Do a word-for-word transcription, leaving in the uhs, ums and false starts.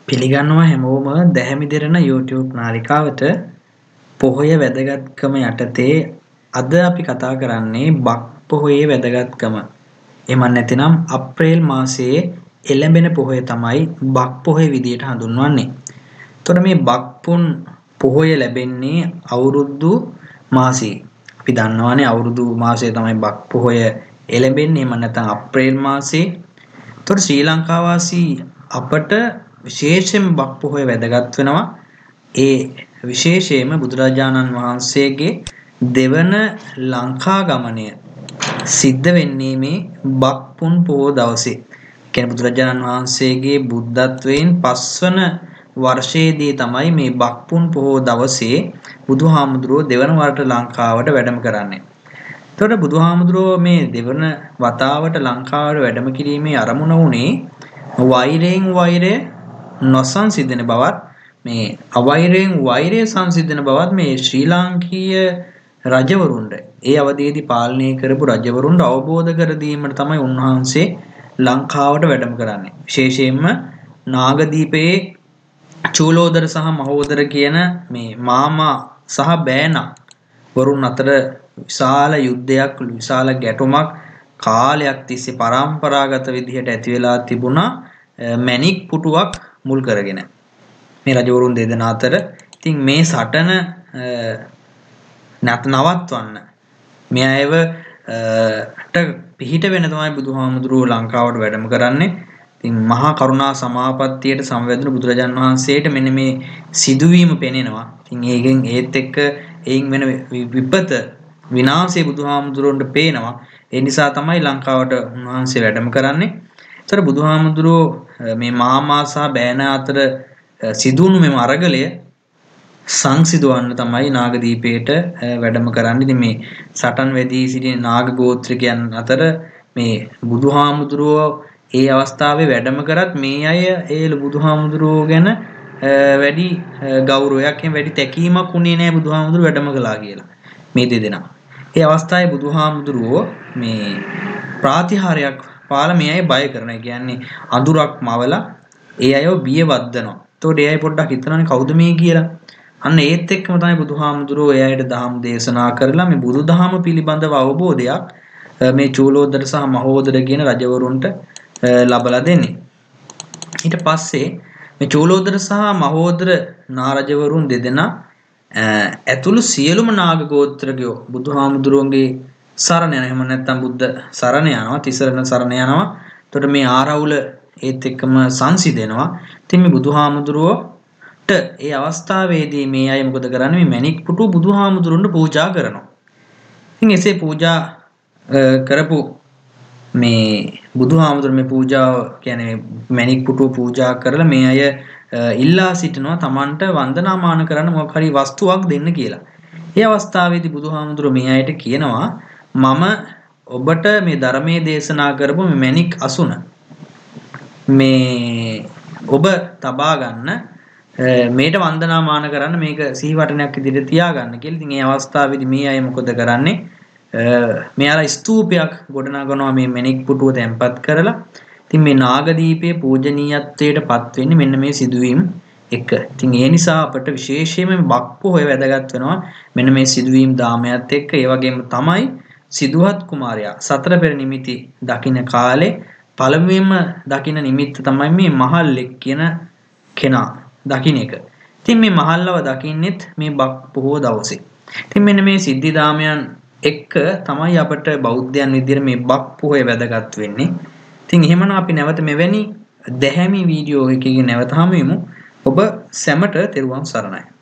පිළිගන්නවා හැමෝම දැහැමි දෙරණ YouTube නාලිකාවට පොහොය වැදගත්කම යටතේ අද අපි කතා කරන්නේ බක් පොහොයේ වැදගත්කම. එහෙම නැතිනම් අප්‍රේල් මාසයේ එළඹෙන පොහොය තමයි බක් පොහොය විදියට හඳුන්වන්නේ. එතකොට මේ බක් පුන් පොහොය ලැබෙන්නේ අවුරුදු මාසයේ. අපි දන්නවානේ අවුරුදු මාසයේ තමයි බක් පොහොය එළඹෙන්නේ. එහෙම නැත්නම් අප්‍රේල් මාසයේ. එතකොට ශ්‍රී ලංකා වාසී අපට විශේෂයෙන් බක් පොහොය වැදගත් වෙනවා. ඒ විශේෂයෙන්ම බුදුරජාණන් වහන්සේගේ දෙවන ලංකා ගමනය සිද්ධ වෙන්නේ මේ බක් පුන් පොහොය දවසේ. කියන්නේ බුදුරජාණන් වහන්සේගේ බුද්ධත්වයෙන් පස්වන වර්ෂයේදී තමයි මේ බක් පුන් පොහොය දවසේ බුදුහාමුදුරුවෝ දෙවන වරට ලංකාවට වැඩම කරන්නේ. එතකොට බුදුහාමුදුරුවෝ මේ දෙවන වතාවට ලංකාවට වැඩම කිරීමේ අරමුණ වුණේ වෛරයෙන් වෛරය නොසංසිඳන බවත් මේ අවෛරයෙන් වෛරය සංසිඳන බවත් මේ ශ්‍රී ලාංකීය රජවරුන්ට ඒ අවධියේදී පාලනය කරපු රජවරුන්ට අවබෝධ කර දීමට තමයි උන්වහන්සේ ලංකාවට වැඩම කරන්නේ. විශේෂයෙන්ම නාගදීපයේ චූලෝදර සහ මහෝදර කියන මේ මාමා සහ බෑනා වරුන් අතර විශාල යුද්ධයක් විශාල ගැටුමක් කාලයක් තිස්සේ පරම්පරාගත විදිහට ඇති වෙලා තිබුණා මැණික් පුටුවක් මුල් කරගෙන මේ රජවරුන් දෙදෙනා අතර. ඉතින් මේ සටන නැත් නවත්වන්න මේ අයව ට පිහිට වෙන තමයි බුදුහාමුදුරුවෝ ලංකාවට වැඩම කරන්නේ. ඉතින් මහා කරුණා සමාපත්තියට සමවැදුණු බුදුරජාන් වහන්සේට මෙන්න මේ සිදුවීම පෙනෙනවා. ඉතින් ඒකෙන් ඒත් එක්ක එයින් වෙන විපත විනාශය බුදුහාමුදුරුවන්ට පේනවා. ඒ නිසා තමයි ලංකාවට උන්වහන්සේ වැඩම කරන්නේ. ඒතර බුදුහාමුදුරුවෝ මේ මාමා සහ බෑනා අතර සිදුණු මෙම අරගලය සංසිඳවන්න තමයි නාගදීපයට වැඩම කරන්නේ. ඉතින් මේ සටන් වෙදී සිටින නාග ගෝත්‍රිකයන් අතර මේ බුදුහාමුදුරුවෝ ඒ අවස්ථාවේ වැඩම කරත් මේ අය ඒ බුදුහාමුදුරුවෝ ගැන වැඩි ගෞරවයක් එහෙම වැඩි තැකීමක් උනේ නැහැ බුදුහාමුදුරුවෝ වැඩම කළා කියලා. මේ දෙදෙනා. ඒ අවස්ථාවේ බුදුහාමුදුරුවෝ මේ ප්‍රාතිහාරයක් පාලා මේ අය බය කරනවා. කියන්නේ අඳුරක් මවලා ඒ අයව බිය වද්දනවා. එතකොට ඒ අය පොඩ්ඩක් හිතනවානේ කවුද මේ කියලා. අන්න ඒත් එක්කම තමයි බුදුහාමුදුරුවෝ ඒ අයට දහම් දේශනා කරලා මේ බුදුදහම පිළිබඳව අවබෝධයක් මේ චූලෝදර සහ මහෝදර කියන රජවරුන්ට ලබලා දෙන්නේ. ඊට පස්සේ මේ චූලෝදර සහ මහෝදර නාරජවරුන් දෙදෙනා ඇතුළු සියලුම නාග ගෝත්‍රකයෝ බුදුහාමුදුරුවන්ගේ සරණ යනවා. එහෙම නැත්නම් බුද්ධ සරණ යනවා, තිසරණ සරණ යනවා. එතකොට මේ ආරවුල ඒත් එක්කම සංසිඳෙනවා. ඉතින් මේ බුදුහාමුදුරුවෝට ඒ අවස්ථාවේදී මේ අය මොකද කරන්නේ? මේ මැණික් පුටු බුදුහාමුදුරුවන්ට පූජා කරනවා. ඉතින් එසේ පූජා කරපු මේ බුදුහාමුදුරුවෝ මේ පූජාව කියන්නේ මැණික් පුටු පූජා කරලා මේ අය ඉල්ලා සිටිනවා තමන්ට වන්දනාමාන කරන්න මොකක් හරි වස්තුවක් දෙන්න කියලා. ඒ අවස්ථාවේදී බුදුහාමුදුරුවෝ මේ අයට කියනවා මම ඔබට මේ ධර්මයේ දේශනා කරපු මේ මැණික් අසුන මේ ඔබ තබා ගන්න මේට වන්දනාමාන කරන්න මේක සිහිවටනයක් විදිහට තියාගන්න කියලා. ඉතින් මේ අවස්ථාවේදී මේ අය මොකද කරන්නේ? මෙයාලා ස්තූපයක් ගොඩනගනවා මේ මැණික් පුටුව තැන්පත් කරලා. ඉතින් මේ නාගදීපයේ පූජනීයත්වයට පත් වෙන්නේ මෙන්න මේ සිදුවීම් එක. ඉතින් ඒ නිසා අපට විශේෂයෙන්ම බක් පොහොය වැදගත් වෙනවා මෙන්න මේ සිදුවීම් දාමයත් එක්ක. ඒ වගේම තමයි සිදුහත් කුමාරයා සතර පෙර නිමිති දකින්න කාලේ පළමුවෙන්ම දකින්න නිමිත්ත තමයි මේ මහල්ලෙක් කියන කෙනා දකින්න එක. ඉතින් මේ මහල්ලව දකින්නෙත් මේ බක් පොහොය දවසේ. ඉතින් මෙන්න මේ සිද්ධි දාමයන් එක්ක තමයි අපට බෞද්ධයන් විදිහට මේ බක් පොහොය වැදගත් වෙන්නේ. ඉතින් එහෙමනම් අපි නැවත මෙවැනි දැහැමි වීඩියෝ එකකින් නැවත හමු වෙමු. ඔබ සැමට තෙරුවන් සරණයි.